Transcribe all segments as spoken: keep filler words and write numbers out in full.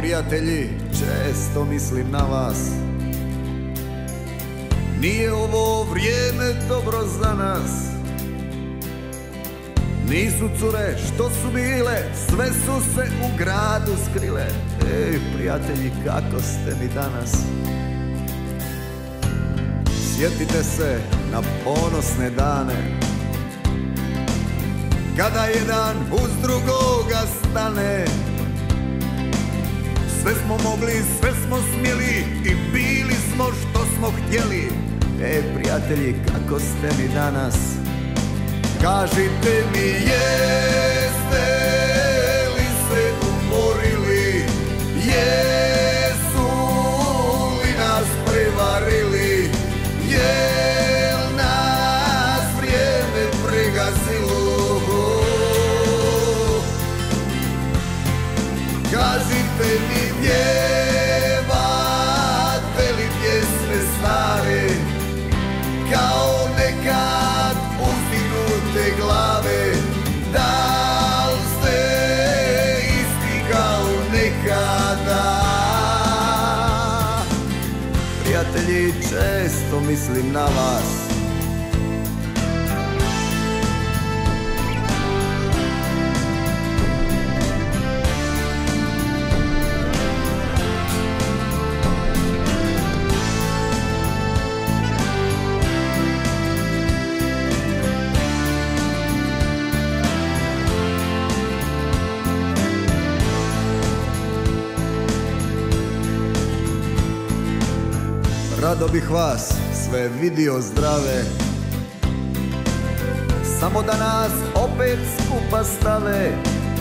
prijatelji, često mislim na vas. Nije ovo vrijeme dobro za nas. Nisu cure što su bile, sve su se u gradu skrile. Ej, prijatelji, kako ste mi danas? Sjetite se na ponosne dane, kada jedan uz drugoga stane. Sve smo mogli, sve smo smjeli i bili smo što smo htjeli. Ej, prijatelji, kako ste mi danas? Kažite mi, jeste li se umorili? Jesu li nas prevarili? Jel nas vrijeme pregazilo? Kažite mi, pjevate li pjesme stare, kao nekad uzdignute glave? Da li ste isti kao nekada? Prijatelji, često mislim na vas. Rado bih vas sve vidio zdrave, samo da nas opet skupa stave,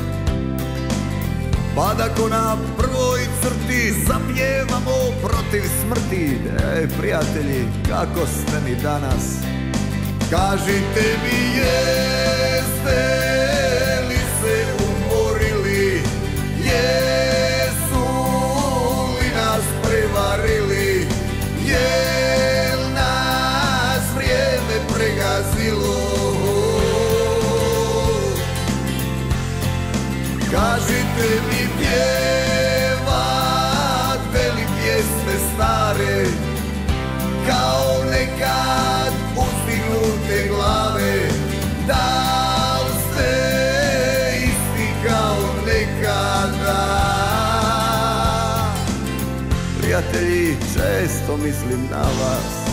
pa da ko na prvoj crti zapjevamo protiv smrti. Ej, prijatelji, kako ste mi danas? Kažite mi, jeste li se umorili? Jesu li nas prevarili? Jel nas vrijeme pregazilo? Kažite mi, pjevate li pjesme stare, kao nekad uzdignute glave? Da li ste isti kao nekada? Prijatelji, često mislim na vas.